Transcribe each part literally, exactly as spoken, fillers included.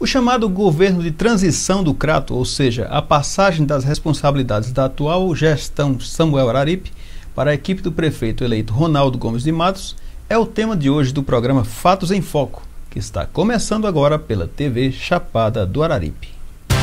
O chamado governo de transição do Crato, ou seja, a passagem das responsabilidades da atual gestão Samuel Araripe para a equipe do prefeito eleito Ronaldo Gomes de Matos, é o tema de hoje do programa Fatos em Foco, que está começando agora pela T V Chapada do Araripe.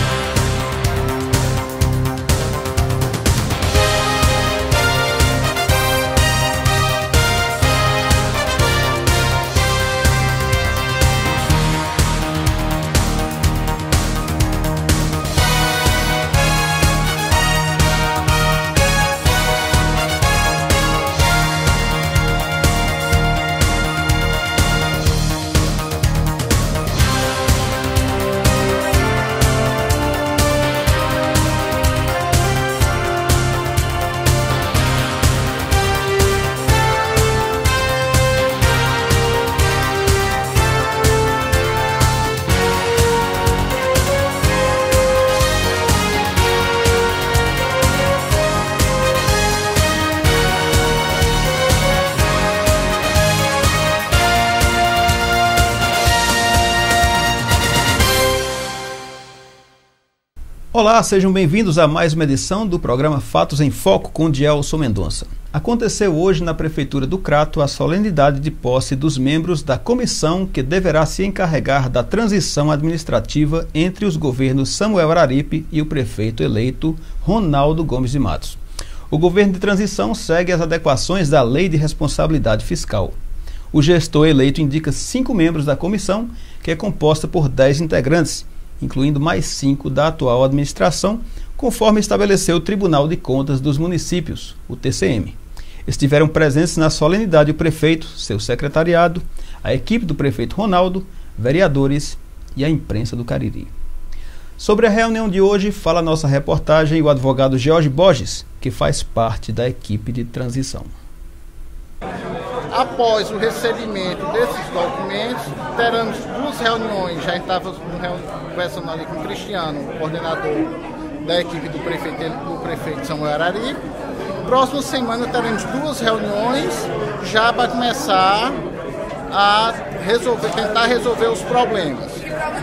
Olá, sejam bem-vindos a mais uma edição do programa Fatos em Foco com Dielson Mendonça. Aconteceu hoje na Prefeitura do Crato a solenidade de posse dos membros da comissão que deverá se encarregar da transição administrativa entre os governos Samuel Araripe e o prefeito eleito Ronaldo Gomes de Matos. O governo de transição segue as adequações da Lei de Responsabilidade Fiscal. O gestor eleito indica cinco membros da comissão, que é composta por dez integrantes, incluindo mais cinco da atual administração, conforme estabeleceu o Tribunal de Contas dos Municípios, o T C M. Estiveram presentes na solenidade o prefeito, seu secretariado, a equipe do prefeito Ronaldo, vereadores e a imprensa do Cariri. Sobre a reunião de hoje, fala a nossa reportagem o advogado Jorge Borges, que faz parte da equipe de transição. Após o recebimento desses documentos, teremos duas reuniões. Já estávamos conversando ali com o Cristiano, o coordenador da equipe do prefeito, do prefeito Samuel Araripe. Próxima semana teremos duas reuniões já para começar a resolver, tentar resolver os problemas.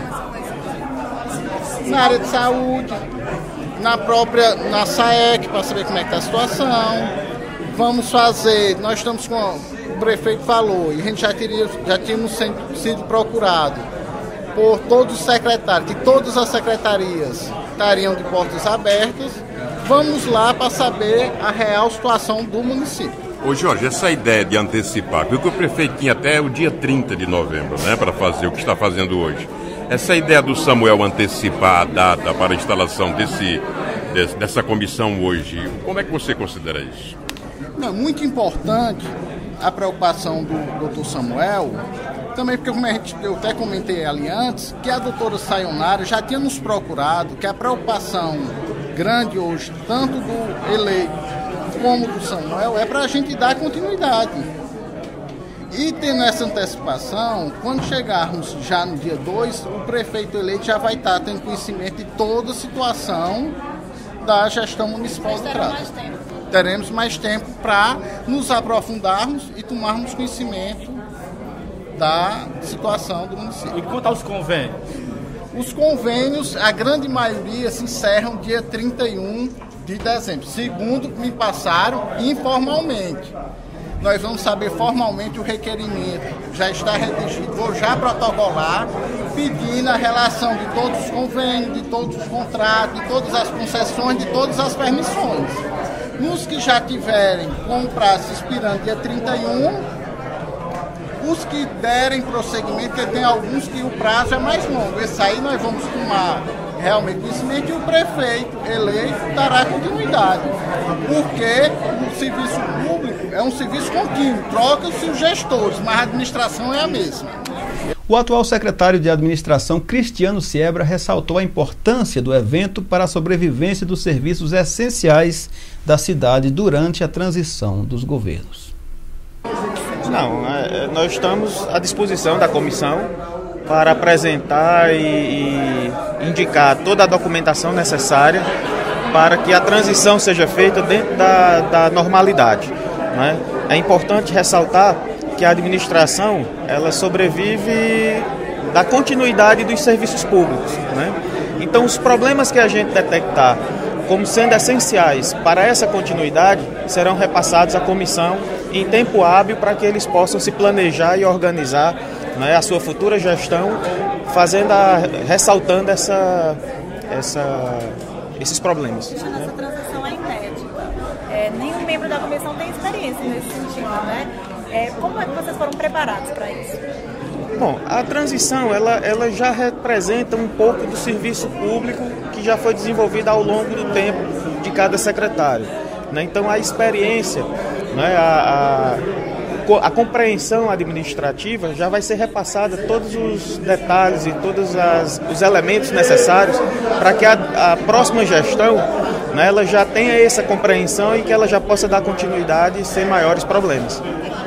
Na área de saúde, na própria na SAEC, para saber como é que está a situação. Vamos fazer, nós estamos com... O prefeito falou, e a gente já, teria, já tínhamos sido procurado por todos os secretários, que todas as secretarias estariam de portas abertas. Vamos lá para saber a real situação do município. Ô Jorge, essa ideia de antecipar, porque o prefeito tinha até o dia trinta de novembro, né, para fazer o que está fazendo hoje. Essa ideia do Samuel antecipar a data para a instalação desse, dessa comissão hoje, como é que você considera isso? Não, muito importante a preocupação do doutor Samuel, também porque, como a gente, eu até comentei ali antes, que a doutora Sayonara já tinha nos procurado, que a preocupação grande hoje, tanto do eleito como do Samuel, é para a gente dar continuidade. E tendo essa antecipação, quando chegarmos já no dia dois, o prefeito eleito já vai estar tendo conhecimento de toda a situação da gestão municipal do Crato. Teremos mais tempo para nos aprofundarmos e tomarmos conhecimento da situação do município. E quanto aos convênios? Os convênios, a grande maioria, se encerram dia trinta e um de dezembro, segundo me passaram informalmente. Nós vamos saber formalmente o requerimento, já está redigido, vou já protocolar, pedindo a relação de todos os convênios, de todos os contratos, de todas as concessões, de todas as permissões. Nos que já tiverem com o prazo expirando dia trinta e um, os que derem prosseguimento, porque tem alguns que o prazo é mais longo. Esse aí nós vamos tomar realmente conhecimento e o prefeito eleito dará continuidade. Porque o serviço público é um serviço contínuo, troca-se os gestores, mas a administração é a mesma. O atual secretário de Administração, Cristiano Siebra, ressaltou a importância do evento para a sobrevivência dos serviços essenciais da cidade durante a transição dos governos. Não, nós estamos à disposição da comissão para apresentar e, e indicar toda a documentação necessária para que a transição seja feita dentro da, da normalidade, né? É importante ressaltar que a administração ela sobrevive da continuidade dos serviços públicos, né? Então, os problemas que a gente detectar como sendo essenciais para essa continuidade serão repassados à comissão em tempo hábil para que eles possam se planejar e organizar, né, a sua futura gestão, fazendo a, ressaltando essa, essa, esses problemas. Essa transação é inédita. É, nenhum membro da comissão tem experiência nesse sentido, né? É, como é que vocês foram preparados para isso? Bom, a transição ela, ela já representa um pouco do serviço público que já foi desenvolvido ao longo do tempo de cada secretário, né? Então a experiência, né, a, a, a compreensão administrativa já vai ser repassada, todos os detalhes e todos as, os elementos necessários para que a, a próxima gestão, né, ela já tenha essa compreensão e que ela já possa dar continuidade sem maiores problemas.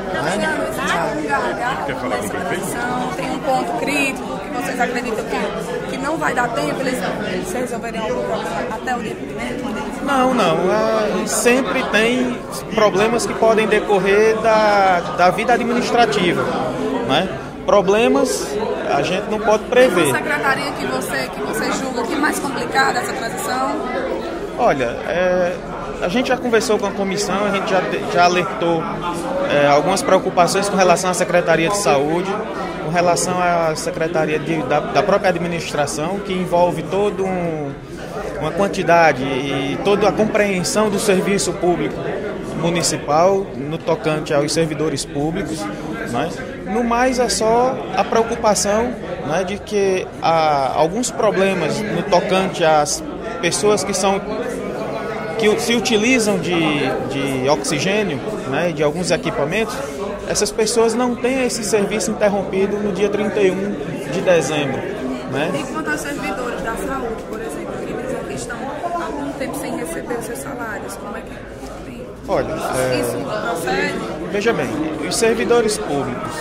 Quer falar com o prefeito? Tem um ponto crítico que vocês acreditam que, que não vai dar tempo, eles, eles resolverem algum problema até o dia primeiro? Não, não. Ah, sempre tem problemas que podem decorrer da, da vida administrativa, né? Problemas a gente não pode prever. Qual secretaria que você, que você julga que é mais complicada essa transição? Olha, é, a gente já conversou com a comissão, a gente já, já alertou é, algumas preocupações com relação à Secretaria de Saúde, com relação à Secretaria de, da, da própria administração, que envolve toda um, uma quantidade e toda a compreensão do serviço público municipal no tocante aos servidores públicos, né? No mais é só a preocupação, né, de que há alguns problemas no tocante às pessoas que são que se utilizam de, de oxigênio, né, de alguns equipamentos, essas pessoas não têm esse serviço interrompido no dia trinta e um de dezembro. Né? E quanto aos servidores da saúde, por exemplo, que dizem que estão há algum tempo sem receber os seus salários, como é que tem? Olha, é, isso procede? Veja bem, os servidores públicos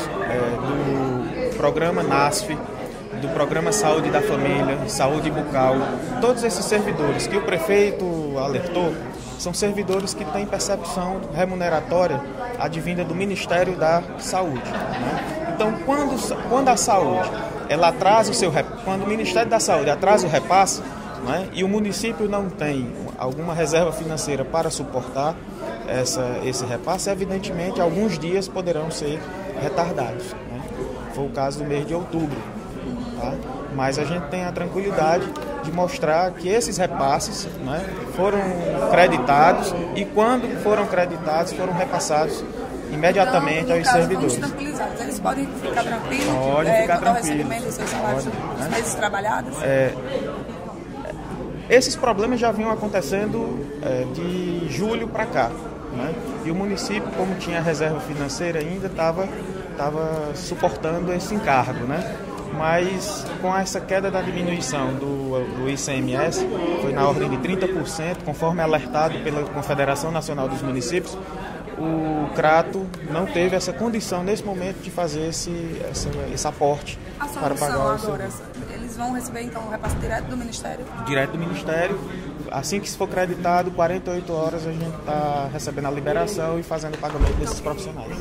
é, do programa NASF, do programa Saúde da Família, Saúde Bucal, todos esses servidores que o prefeito alertou, são servidores que têm percepção remuneratória advinda do Ministério da Saúde. Né? Então, quando, quando a saúde, ela atrasa o seu, quando o Ministério da Saúde atrasa o repasse, né, e o município não tem alguma reserva financeira para suportar essa, esse repasse, evidentemente, alguns dias poderão ser retardados. Né? Foi o caso do mês de outubro. Tá? Mas a gente tem a tranquilidade de mostrar que esses repasses, né, foram creditados e quando foram creditados, foram repassados imediatamente então, aos servidores. Eles podem ficar tranquilos? Podem é, ficar quanto ao tranquilos. recebimento dos seus salários, Pode, os né? meses trabalhados? É, esses problemas já vinham acontecendo é, de julho para cá. Né? E o município, como tinha reserva financeira ainda, estava estava suportando esse encargo, né? Mas com essa queda da diminuição do, do I C M S, foi na ordem de trinta por cento, conforme alertado pela Confederação Nacional dos Municípios, o CRATO não teve essa condição nesse momento de fazer esse, essa, esse aporte para pagar o agora, eles vão receber então o repasse direto do Ministério? Direto do Ministério. Assim que se for creditado, quarenta e oito horas a gente está recebendo a liberação e fazendo o pagamento desses profissionais.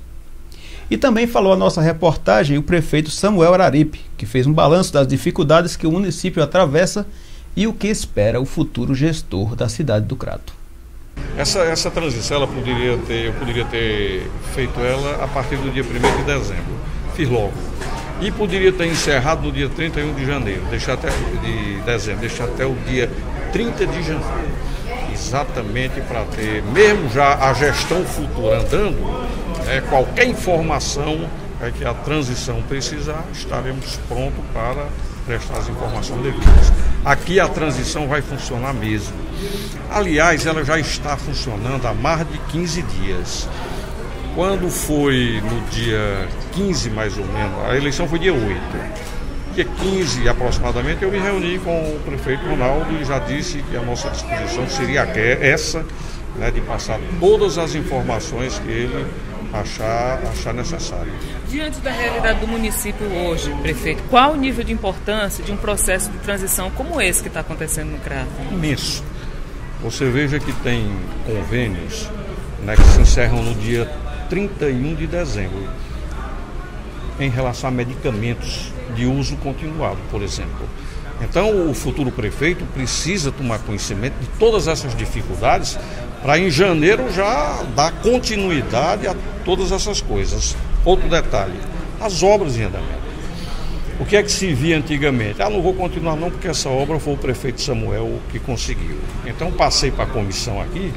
E também falou a nossa reportagem o prefeito Samuel Araripe, que fez um balanço das dificuldades que o município atravessa e o que espera o futuro gestor da cidade do Crato. Essa, essa transição ela poderia ter, eu poderia ter feito ela a partir do dia primeiro de dezembro, fiz logo. E poderia ter encerrado no dia trinta e um de janeiro, deixar até de dezembro, deixar até o dia trinta de janeiro. Exatamente para ter, mesmo já a gestão futura andando, é, qualquer informação é que a transição precisar, estaremos prontos para prestar as informações devidas. Aqui a transição vai funcionar mesmo. Aliás, ela já está funcionando há mais de quinze dias. Quando foi no dia quinze, mais ou menos, a eleição foi dia oito. Dia quinze, aproximadamente, eu me reuni com o prefeito Ronaldo e já disse que a nossa disposição seria essa, né, de passar todas as informações que ele achar, achar necessário. Diante da realidade do município hoje, prefeito, qual o nível de importância de um processo de transição como esse que está acontecendo no Crato? Imenso. Você veja que tem convênios, né, que se encerram no dia trinta e um de dezembro. em relação a medicamentos de uso continuado, por exemplo. Então, o futuro prefeito precisa tomar conhecimento de todas essas dificuldades para, em janeiro, já dar continuidade a todas essas coisas. Outro detalhe, as obras em andamento. O que é que se via antigamente? Ah, não vou continuar não, porque essa obra foi o prefeito Samuel que conseguiu. Então, passei para a comissão aqui,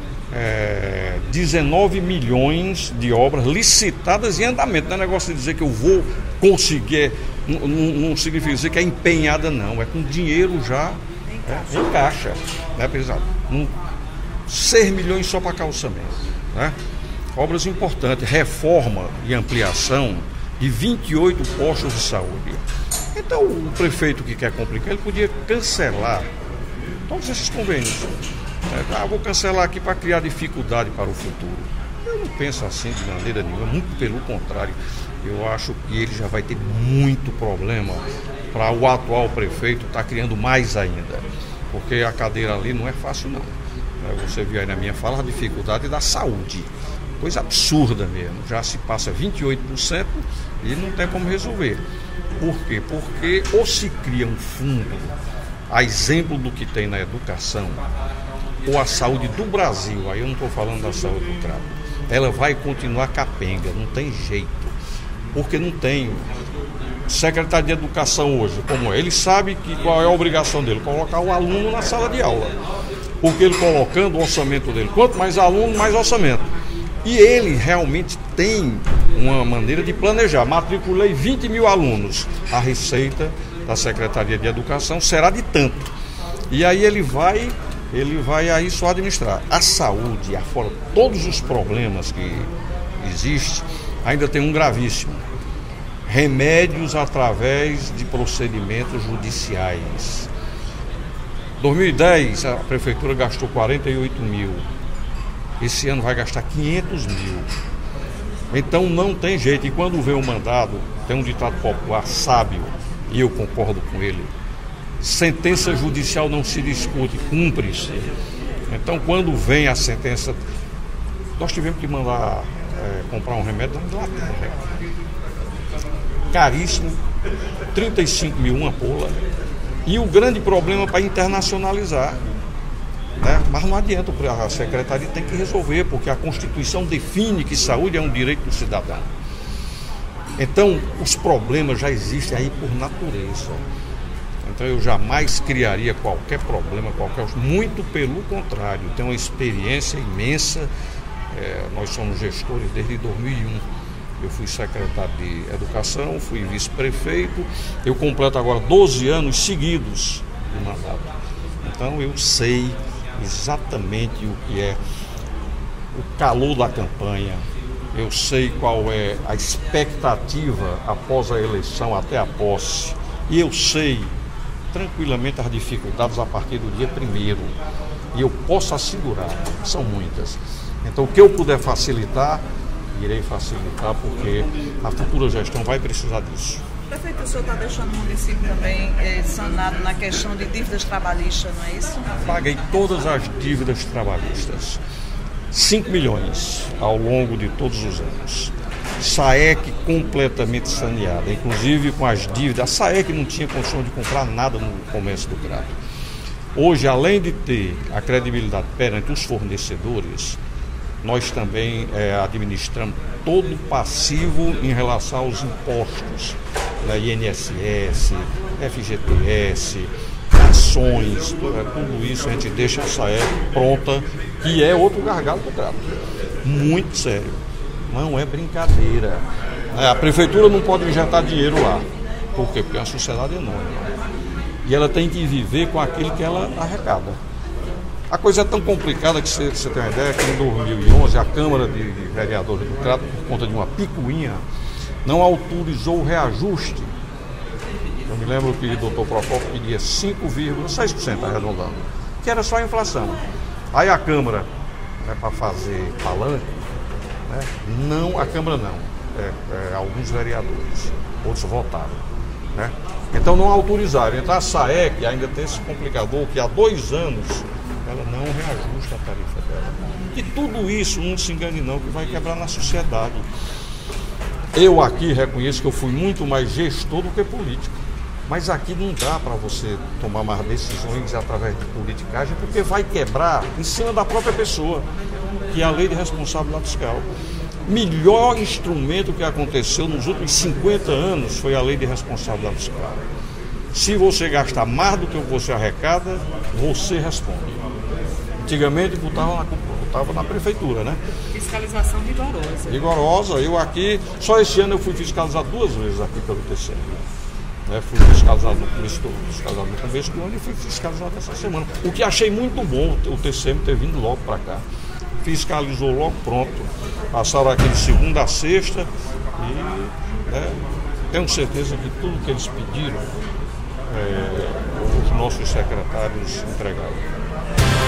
é, dezenove milhões de obras licitadas em andamento. Não é negócio de dizer que eu vou conseguir, não, não significa dizer que é empenhada, não. É com dinheiro já é, em caixa. Né, pesado? Um, seis milhões só para calçamento. Né? Obras importantes, reforma e ampliação de vinte e oito postos de saúde. Então, o prefeito que quer complicar, ele podia cancelar todos esses convênios. Ah, vou cancelar aqui para criar dificuldade para o futuro. Eu não penso assim de maneira nenhuma, muito pelo contrário. Eu acho que ele já vai ter muito problema para o atual prefeito estar criando mais ainda. Porque a cadeira ali não é fácil, não. Você viu aí na minha fala a dificuldade da saúde. Coisa absurda mesmo. Já se passa vinte e oito por cento e não tem como resolver. Por quê? Porque ou se cria um fundo, a exemplo do que tem na educação, ou a saúde do Brasil, aí eu não estou falando da saúde do Crato, ela vai continuar capenga, não tem jeito. Porque não tem secretário de educação hoje, como é. Ele sabe que qual é a obrigação dele, colocar o aluno na sala de aula. Porque ele colocando o orçamento dele, quanto mais aluno, mais orçamento. E ele realmente tem uma maneira de planejar. Matriculei vinte mil alunos. A receita da Secretaria de Educação será de tanto. E aí ele vai, ele vai aí só administrar. A saúde, afora todos os problemas que existem, ainda tem um gravíssimo. Remédios através de procedimentos judiciais. Em dois mil e dez, a Prefeitura gastou quarenta e oito mil. Esse ano vai gastar quinhentos mil. Então não tem jeito. E quando vem o mandado, tem um ditado popular sábio, e eu concordo com ele: sentença judicial não se discute, cumpre-se. Então quando vem a sentença, nós tivemos que mandar é, comprar um remédio da Inglaterra. Caríssimo, trinta e cinco mil uma ampola. E o grande problema para internacionalizar. Né? Mas não adianta, a secretaria tem que resolver, porque a Constituição define que saúde é um direito do cidadão. Então, os problemas já existem aí por natureza. Então, eu jamais criaria qualquer problema, qualquer... Muito pelo contrário, tenho uma experiência imensa. É, nós somos gestores desde dois mil e um. Eu fui secretário de Educação, fui vice-prefeito. Eu completo agora doze anos seguidos de mandato. Então, eu sei exatamente o que é o calor da campanha. Eu sei qual é a expectativa após a eleição até a posse. E eu sei tranquilamente as dificuldades a partir do dia primeiro. E eu posso assegurar, são muitas. Então, o que eu puder facilitar, irei facilitar, porque a futura gestão vai precisar disso. Prefeito, o senhor está deixando o município também é, sanado na questão de dívidas trabalhistas, não é isso? Paguei todas as dívidas trabalhistas, cinco milhões ao longo de todos os anos. SAEC completamente saneada, inclusive com as dívidas. A SAEC não tinha condição de comprar nada no comércio do Crato. Hoje, além de ter a credibilidade perante os fornecedores, nós também é, administramos todo o passivo em relação aos impostos, da I N S S, F G T S, ações, tudo, tudo isso a gente deixa a SAEC pronta, que é outro gargalo do Crato. Muito sério, não é brincadeira. É, a prefeitura não pode injetar dinheiro lá. Por quê? Porque é uma sociedade enorme. E ela tem que viver com aquilo que ela arrecada. A coisa é tão complicada que você, você tem uma ideia que em dois mil e onze a Câmara de, de Vereadores do Crato, por conta de uma picuinha, não autorizou o reajuste. Eu me lembro que o doutor Procopio pedia cinco vírgula seis por cento arredondando, que era só a inflação. Aí a Câmara, né, para fazer palanque, né, não, a Câmara não, é, é, alguns vereadores, outros votaram. Né? Então não autorizaram. Então a SAEC ainda tem esse complicador que há dois anos ela não reajusta a tarifa dela. E tudo isso, não se engane não, que vai quebrar na sociedade. Eu aqui reconheço que eu fui muito mais gestor do que político. Mas aqui não dá para você tomar mais decisões através de politicagem, porque vai quebrar em cima da própria pessoa, que é a lei de responsabilidade fiscal. Melhor instrumento que aconteceu nos últimos cinquenta anos foi a lei de responsabilidade fiscal. Se você gastar mais do que você arrecada, você responde. Antigamente botava na, botava na prefeitura, né? Fiscalização rigorosa. Rigorosa. Eu aqui, só esse ano eu fui fiscalizado duas vezes aqui pelo T C M. Né, fui fiscalizado no começo do, fiscalizado no começo do ano e fui fiscalizado essa semana. O que achei muito bom o T C M ter vindo logo para cá. Fiscalizou logo, pronto. Passaram aqui de segunda a sexta e né, tenho certeza que tudo que eles pediram, é, os nossos secretários entregaram.